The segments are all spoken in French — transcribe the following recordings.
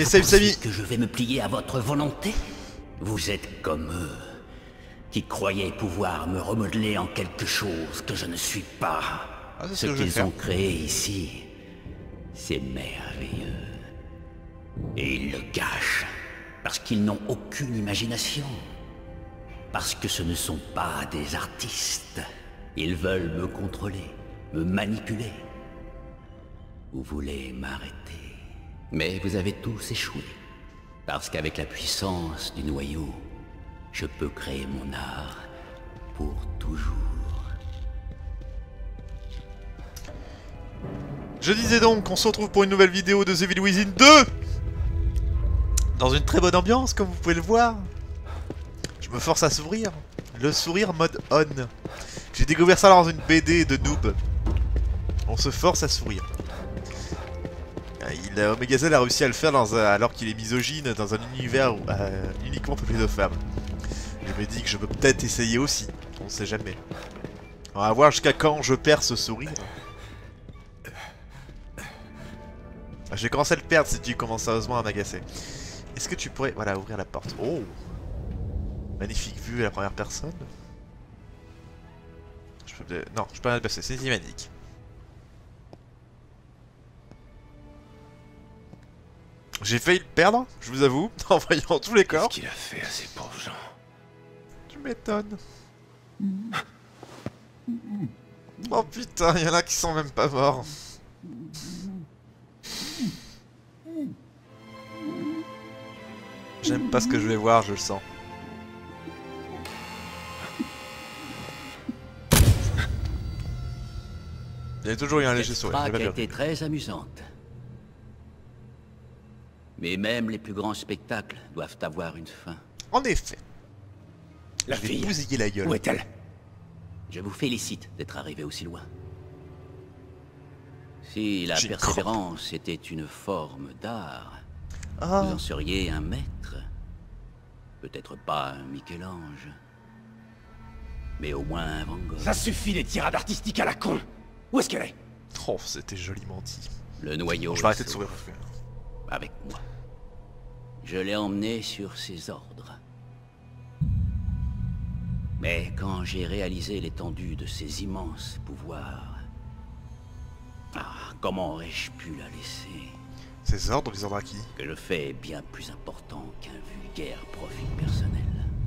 Et Save Samy. Que je vais me plier à votre volonté? Vous êtes comme eux, qui croyaient pouvoir me remodeler en quelque chose que je ne suis pas. Ah, c'est ce que je vais qu'ils faire. ont créé ici, c'est merveilleux. Et ils le cachent, parce qu'ils n'ont aucune imagination. Parce que ce ne sont pas des artistes. Ils veulent me contrôler, me manipuler. Vous voulez m'arrêter. Mais vous avez tous échoué. Parce qu'avec la puissance du noyau, je peux créer mon art pour toujours. Je disais donc qu'on se retrouve pour une nouvelle vidéo de The Evil Within 2 dans une très bonne ambiance, comme vous pouvez le voir. Je me force à sourire. Le sourire mode on. J'ai découvert ça dans une BD de noob. On se force à sourire. Omega Z a réussi à le faire alors qu'il est misogyne dans un univers uniquement peuplé de femmes. Je me dis que je peux peut-être essayer aussi. On sait jamais. On va voir jusqu'à quand je perds ce sourire. Je vais commencer à le perdre si tu commences sérieusement à m'agacer. Est-ce que tu pourrais... Voilà, ouvrir la porte. Oh! Magnifique vue à la première personne. Je peux... Non, je peux pas la passer, c'est cinématique. J'ai failli le perdre, je vous avoue, en voyant tous les corps. Qu'est-ce qu'il a fait à ces pauvres gens? Tu m'étonnes. Oh putain, il y en a qui sont même pas morts. J'aime pas ce que je vais voir, je le sens. Il y a toujours eu un léger sourire. Cette traque a été très amusante. Mais même les plus grands spectacles doivent avoir une fin. En effet. La Je vais fille, bousiller la gueule. où est-elle? Je vous félicite d'être arrivé aussi loin. Si la J'ai une persévérance était une forme d'art, Ah, vous en seriez un maître. Peut-être pas un Michel-Ange, mais au moins un Van Gogh. Ça suffit les tirades artistiques à la con! Où est-ce qu'elle est? oh, c'était joliment dit. Le noyau Je vais arrêter de est sourire. sauf avec moi. Je l'ai emmené sur ses ordres. Mais quand j'ai réalisé l'étendue de ses immenses pouvoirs... Ah, comment aurais-je pu la laisser? Ces ordres, les ordres à qui? Que le fait est bien plus important qu'un vulgaire profit personnel.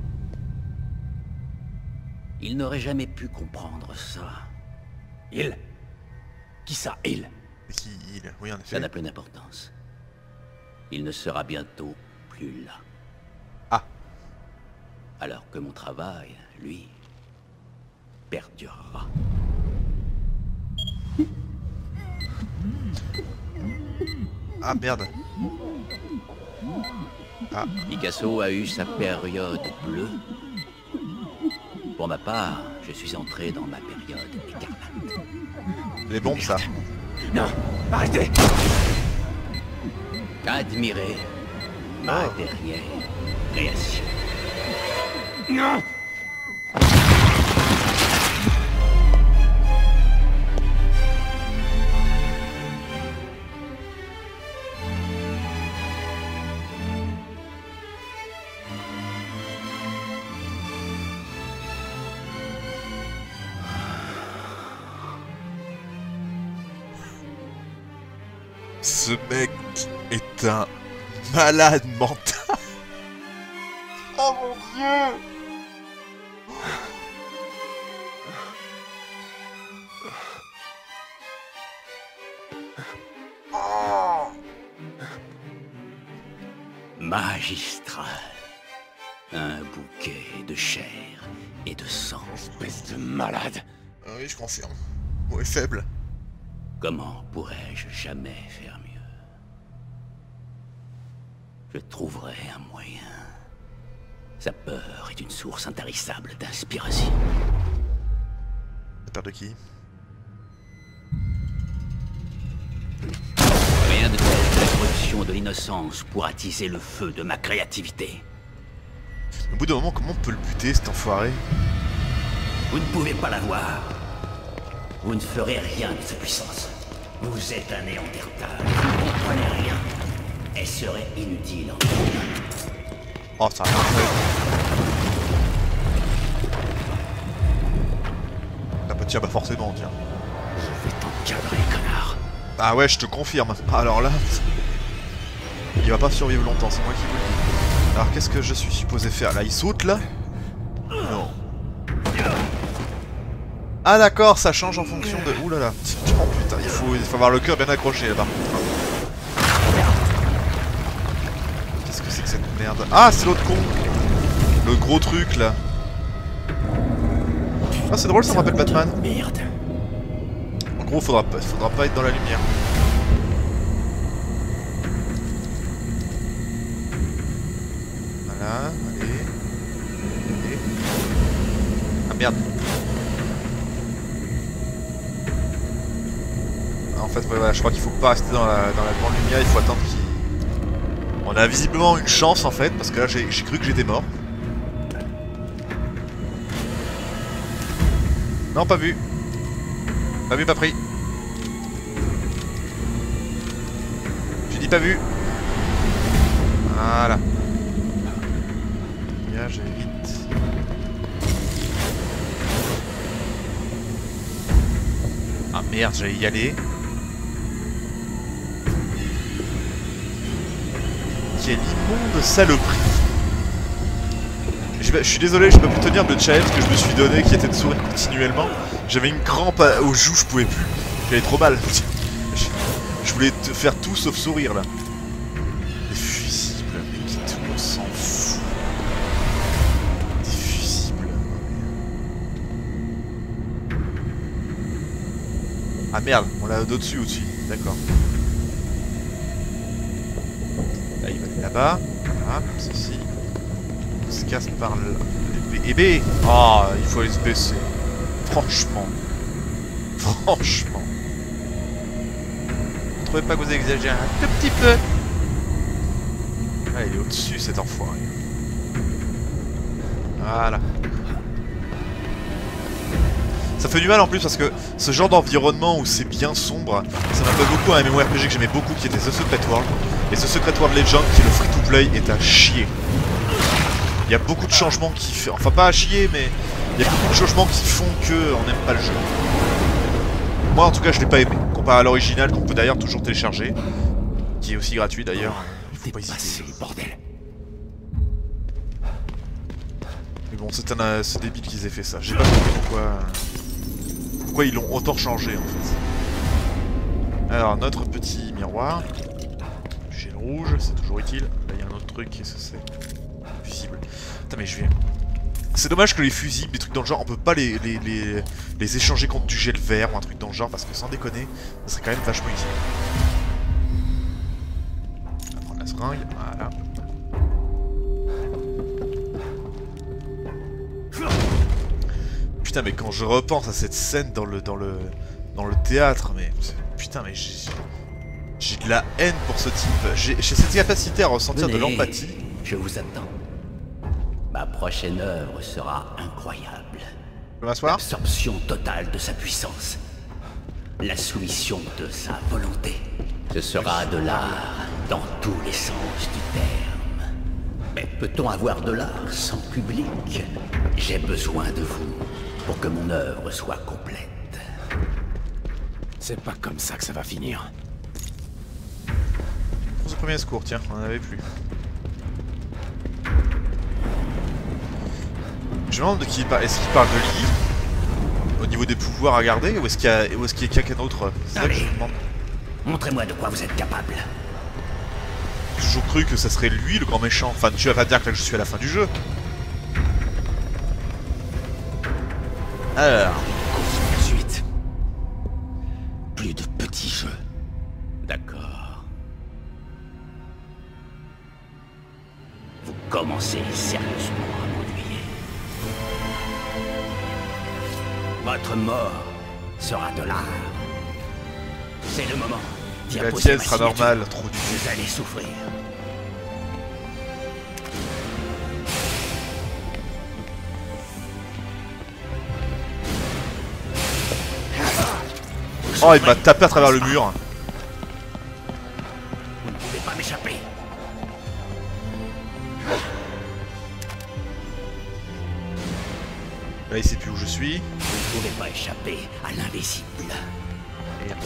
Il n'aurait jamais pu comprendre ça. Il? Qui ça, il? Qui il? Oui, en Ça effet. n'a plus d'importance. Il ne sera bientôt plus là. Ah. Alors que mon travail, lui, perdurera. Ah, merde. Ah, Picasso a eu sa période bleue. Pour ma part, je suis entré dans ma période écarlate. les bombes, ça. Non! Arrêtez! Admirez ma Oh. dernière création. Non! Ce mec est un malade mental. Oh mon dieu. Oh. Magistral. Un bouquet de chair et de sang. Espèce de malade! Ah oui, je confirme. Ouais, faible. Comment pourrais-je jamais faire mieux? Je trouverai un moyen. Sa peur est une source intarissable d'inspiration. La peur de qui? Rien de tel que la corruption de l'innocence pour attiser le feu de ma créativité. Au bout d'un moment, comment on peut le buter, cet enfoiré? Vous ne pouvez pas l'avoir. Vous ne ferez rien de sa puissance. Vous êtes un néandertal. Vous ne comprenez rien. serait inutile. Oh, ça a marché. Ah bah tiens, bah forcément, tiens. Je vais t'encadrer, connard. Ah ouais, je te confirme. Alors là... Il va pas survivre longtemps, c'est moi qui vous le dis. Alors qu'est-ce que je suis supposé faire? Là, il saute, là? Non. Ah d'accord, ça change en fonction de... Ouh là là. Oh putain, il faut avoir le cœur bien accroché, là-bas. Qu'est-ce que c'est que cette merde? Ah, c'est l'autre con! Le gros truc, là. Ah, c'est drôle, ça me rappelle Batman. Merde. En gros, faudra pas être dans la lumière. Voilà, allez. Ah merde. En fait, ouais, voilà, je crois qu'il faut pas rester dans la grande lumière, il faut attendre qu'il... On a visiblement une chance en fait, parce que là j'ai cru que j'étais mort. Non, pas vu. Pas vu, pas pris. J'ai dit pas vu. Voilà. Là, j'évite. Ah merde, j'allais y aller. Quelle immonde saloperie. Je suis désolé, je peux plus tenir le challenge que je me suis donné qui était de sourire continuellement. J'avais une crampe aux joues, je pouvais plus. J'avais trop mal. Je voulais te faire tout sauf sourire là. Des fusibles, mais qui tout on s'en fout. Des fusibles. Ah merde, on l'a d'au-dessus au-dessus, d'accord. Là il va aller là-bas. Voilà, comme ceci. On se casse par l'épée. Et B. Ah, il faut aller se baisser. Franchement. Franchement. Vous trouvez pas que vous exagérez un tout petit peu? Ah, il est au-dessus cet enfoiré. Voilà. Ça fait du mal en plus parce que ce genre d'environnement où c'est bien sombre, ça m'appelle beaucoup à un MMORPG que j'aimais beaucoup qui était The Secret World. Et The Secret World Legend qui est le free-to-play est à chier. Il y a beaucoup de changements qui font... Enfin pas à chier mais... Il y a beaucoup de changements qui font qu'on n'aime pas le jeu. Moi en tout cas je l'ai pas aimé. Comparé à l'original qu'on peut d'ailleurs toujours télécharger. Qui est aussi gratuit d'ailleurs. Il faut pas hésiter. Bordel. Mais bon c'est débile qu'ils aient fait ça. J'ai pas compris pourquoi ils l'ont autant changé en fait. Alors notre petit miroir. J'ai le rouge, c'est toujours utile. Là il y a un autre truc, qu'est-ce que c'est? Fusible. Putain mais je viens... C'est dommage que les fusibles, des trucs dans le genre, on peut pas les échanger contre du gel vert ou un truc dans le genre, parce que sans déconner, ça serait quand même vachement utile. On va prendre la seringue, voilà. Putain mais quand je repense à cette scène dans le théâtre, mais... Putain mais j'ai de la haine pour ce type. J'ai cette capacité à ressentir de l'empathie. Je vous attends. Ma prochaine œuvre sera incroyable. Je peux m'asseoir? L'absorption totale de sa puissance. La soumission de sa volonté. Ce sera de l'art dans tous les sens du terme. Mais peut-on avoir de l'art sans public? J'ai besoin de vous pour que mon œuvre soit complète. C'est pas comme ça que ça va finir. Pour ce premier secours, tiens, on en avait plus. Je me demande de qui il parle. Est-ce qu'il parle de Lee au niveau des pouvoirs à garder ou est-ce qu'il y a quelqu'un d'autre? C'est ça que je me demande. Montrez-moi de quoi vous êtes capable. J'ai toujours cru que ça serait lui le grand méchant. Enfin, tu vas pas dire que là je suis à la fin du jeu. Alors. Suite. Plus de petits jeux. D'accord. Vous commencez sérieusement à m'ennuyer. Votre mort sera de l'art. C'est le moment. La tienne sera normale, trop dur. Vous allez souffrir. Oh, il m'a tapé à travers le mur. Vous ne pouvez pas m'échapper. Là il sait plus où je suis. Vous ne pouvez pas échapper à l'invisible. Merde.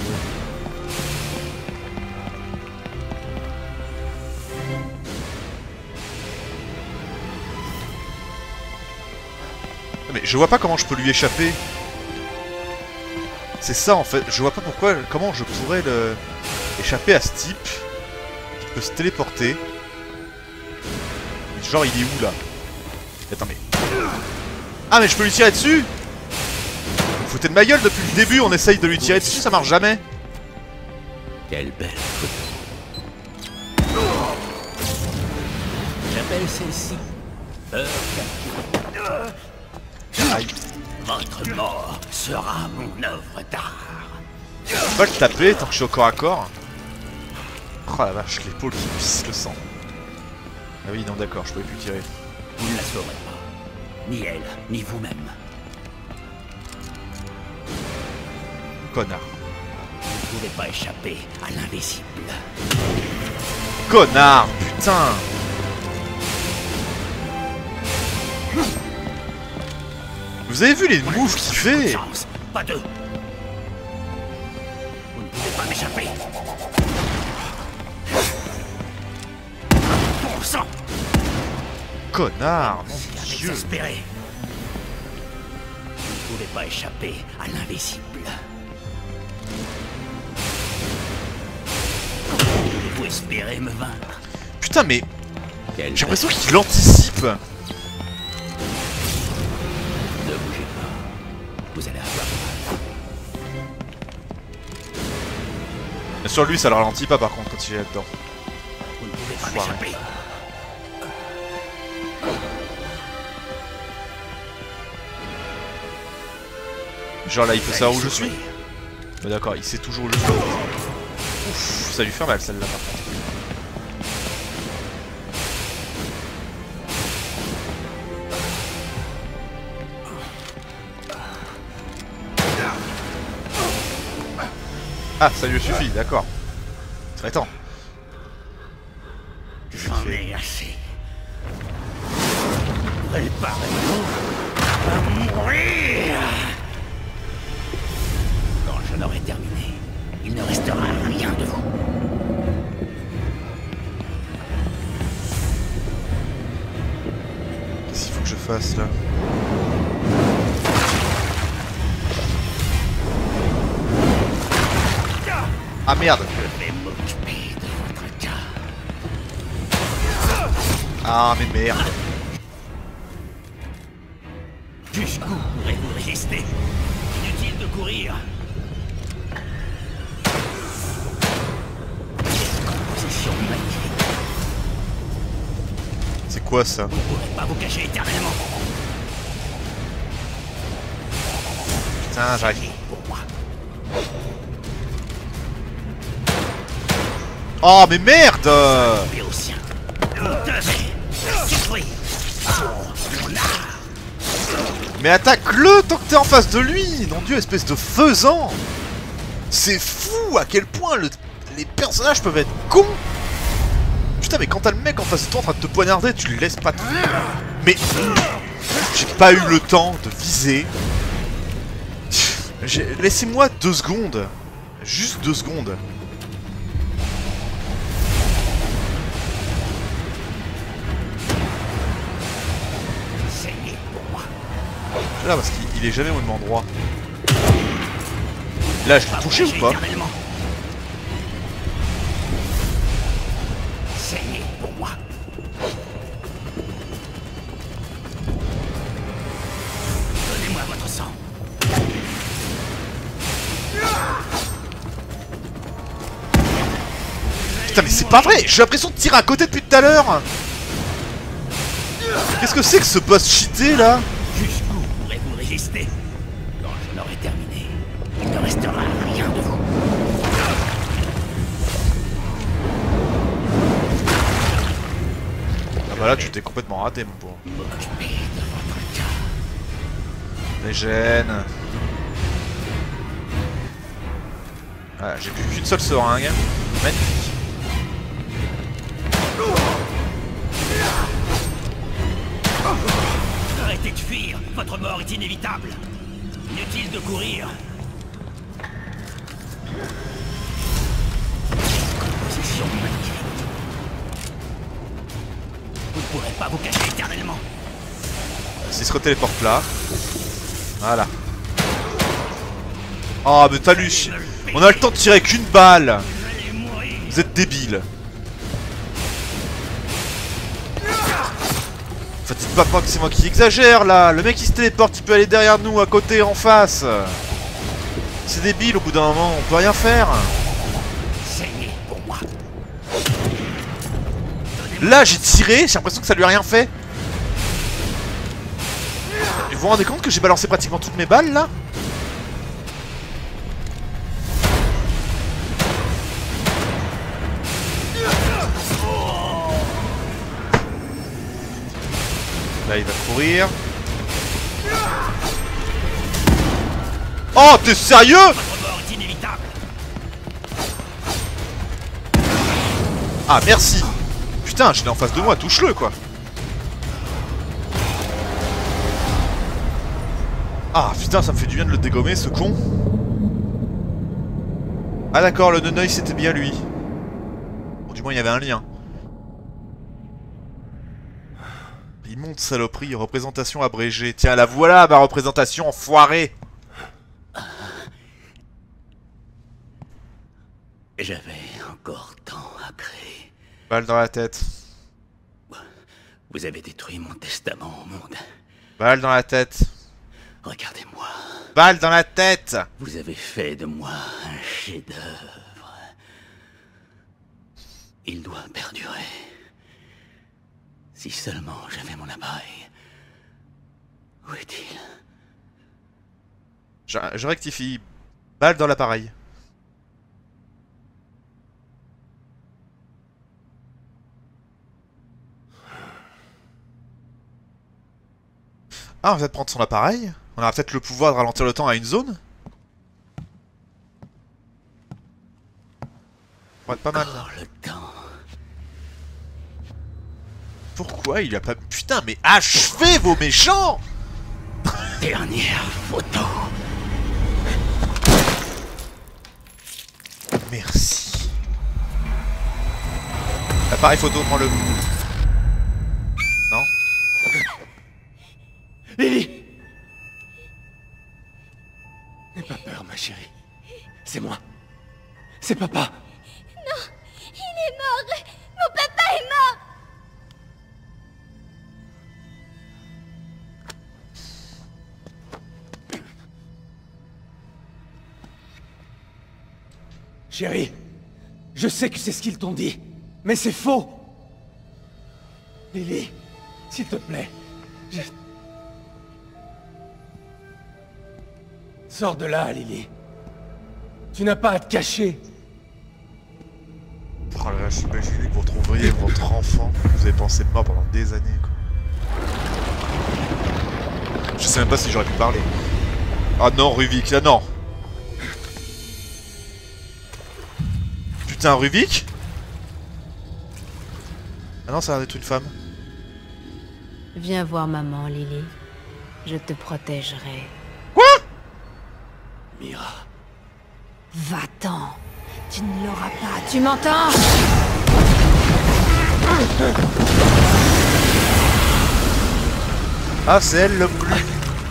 Mais je vois pas comment je peux lui échapper. C'est ça en fait, je vois pas pourquoi, comment je pourrais échapper à ce type qui peut se téléporter. Genre il est où là? Attends mais... Ah mais je peux lui tirer dessus? Vous foutez de ma gueule depuis le début, on essaye de lui tirer dessus, ça marche jamais. Quelle belle photo. J'appelle celle-ci peur capturée. Aïe. Votre mort sera mon œuvre d'art. Je peux pas le taper tant que je suis au corps à corps. Oh la vache, l'épaule qui pisse le sang. Ah oui, non d'accord, je pouvais plus tirer. Vous ne la saurez pas. Ni elle, ni vous-même. Connard. Vous ne pouvez pas échapper à l'invisible. Connard, putain. Vous avez vu les moves qu'il fait? Chance, pas deux. Vous ne pouvez pas m'échapper. Bon sang. Connard, mon C'est Dieu. exaspéré. Vous ne pouvez pas échapper à l'invisible. Vous espérez me vaincre? Putain mais... Quelle J'ai l'impression qu'il anticipe. Ne bougez pas. Vous allez avoir mal. Mais sur lui ça le ralentit pas par contre quand il est là-dedans. Vous ne pouvez pas Foiré. m'échapper. Genre là il peut savoir où je suis. Souffrir. Bah d'accord, il sait toujours où je suis. Ouf, ça lui fait mal celle-là par contre. Ah, ça lui suffit, d'accord. Très temps. J'en ai assez. Préparez-vous à mourir. Quand je l'aurai terminé, il ne restera rien de vous. Qu'est-ce qu'il faut que je fasse là? Ah merde! Je vais m'occuper de votre cas. Ah mais merde! Jusqu'où pourrez-vous résister? Inutile de courir. Quelle composition magnifique. C'est quoi ça? Vous ne pourrez pas vous cacher éternellement. Putain, j'arrive. Priez pour moi. Oh mais merde! Béotien, vous devez souffrir pour mon art. Mais attaque-le tant que t'es en face de lui! Mon dieu, espèce de faisant! C'est fou à quel point les personnages peuvent être cons! Putain, mais quand t'as le mec en face de toi en train de te poignarder, tu le laisses pas... Mais... J'ai pas eu le temps de viser. Laissez-moi 2 secondes. Juste 2 secondes. Saignez pour moi. Là, parce qu'il est jamais au même endroit. Là, je l'ai touché ou pas? Éternellement. Saignez pour moi. Donnez-moi votre sang. Putain, mais c'est pas vrai! J'ai l'impression de tirer à côté depuis tout à l'heure! Qu'est-ce que c'est que ce boss cheaté, là? Jusqu'où pourrez-vous résister? Quand je l'aurai terminé, il ne restera rien de vous. Ah bah là, tu t'es complètement raté, mon pauvre. M'occuper de votre cas. Les gènes. Voilà, j'ai plus qu'une seule seringue. Magnifique. Arrêtez de fuir. Votre mort est inévitable. Inutile de courir. Position magnifique. Vous ne pourrez pas vous cacher éternellement. S'il se retéléporte là. Voilà. Oh mais t'as lu. On a le temps de tirer qu'une balle. Vous êtes débiles. Enfin dites pas que c'est moi qui exagère là. Le mec il se téléporte, il peut aller derrière nous, à côté, en face. C'est débile au bout d'un moment, on peut rien faire. Saignez pour moi. Là j'ai tiré, j'ai l'impression que ça lui a rien fait. Et vous vous rendez compte que j'ai balancé pratiquement toutes mes balles là? Là il va courir. Oh t'es sérieux? Votre mort est inévitable. Ah merci. Putain je l'ai en face de moi, touche-le quoi. Ah putain ça me fait du bien de le dégommer ce con. Ah d'accord le neneuil c'était bien lui. Bon du moins il y avait un lien. Immonde saloperie, représentation abrégée. Tiens la voilà ma représentation enfoirée. J'avais encore tant à créer. Balle dans la tête. Vous avez détruit mon testament au monde. Balle dans la tête. Regardez-moi. Balle dans la tête. Vous avez fait de moi un chef-d'œuvre. Il doit perdurer. Si seulement j'avais mon appareil. Où est-il? Je rectifie. Balle dans l'appareil. Ah, on va peut-être prendre son appareil. On aura peut-être le pouvoir de ralentir le temps à une zone. Pour être pas mal. Encore le temps. Pourquoi il a pas... Putain, mais achevez vos méchants! Dernière photo. Merci. L'appareil photo, prends-le. Non? Lily! N'aie pas peur, ma chérie. C'est moi. C'est papa. Non, il est mort. Mon papa est mort. Chérie, je sais que c'est ce qu'ils t'ont dit, mais c'est faux. Lily, s'il te plaît, Sors de là, Lily. Tu n'as pas à te cacher. Oh là là, j'imagine que vous retrouveriez votre enfant. Vous avez pensé mort pendant des années, quoi. Je sais même pas si j'aurais pu parler. Ah non, Ruvik, là non. Putain, Ruvik? Ah non, ça a l'air d'être une femme. Viens voir maman, Lily. Je te protégerai. Quoi? Mira. Va-t'en. Tu ne l'auras pas, tu m'entends? Ah, c'est elle l'homme glu.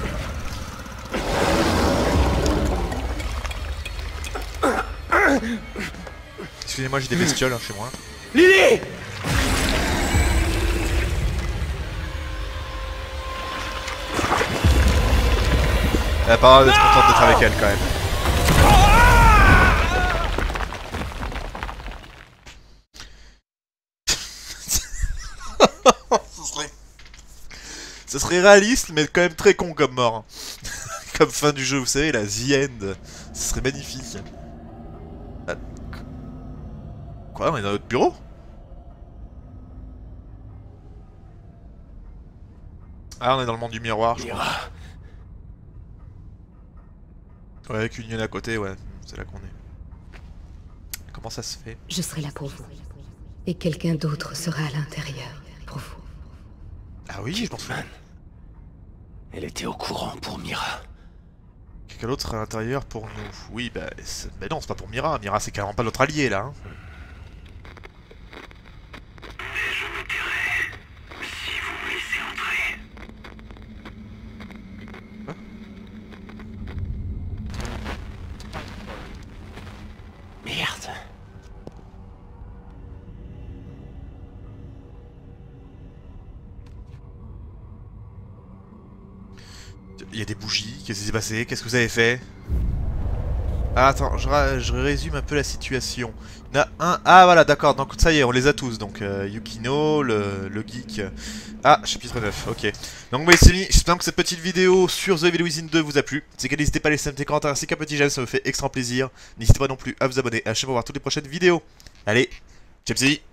Excusez-moi, j'ai des bestioles hein, chez moi. Lily! Elle a pas l'air d'être contente d'être avec elle quand même. Ce serait réaliste, mais quand même très con comme mort. Comme fin du jeu, vous savez, la The End. Ce serait magnifique. Ah, quoi, on est dans notre bureau? Ah, on est dans le monde du miroir, je crois. Mira. Ouais, avec une hyène à côté, ouais, c'est là qu'on est. Comment ça se fait? Je serai là pour vous. Et quelqu'un d'autre sera à l'intérieur pour vous. Ah oui, je m'en souviens. Elle était au courant pour Mira. Quelqu'un d'autre serait à l'intérieur pour nous. Oui, bah non, c'est pas pour Mira. Mira, c'est carrément pas notre allié, là. Hein. Merde. Il y a des bougies, qu'est-ce qui s'est passé? Qu'est-ce que vous avez fait? Ah, attends, je résume un peu la situation. Il y en a un... Ah voilà, d'accord, donc ça y est, on les a tous. Donc Yukino, le geek... Ah, chapitre 9, ok. Donc oui, c'est fini, j'espère que cette petite vidéo sur The Evil Within 2 vous a plu. C'est que n'hésitez pas à laisser un petit commentaire ainsi qu'un petit j'aime, ça me fait extrêmement plaisir. N'hésitez pas non plus à vous abonner, à chaque fois voir toutes les prochaines vidéos. Allez, ciao,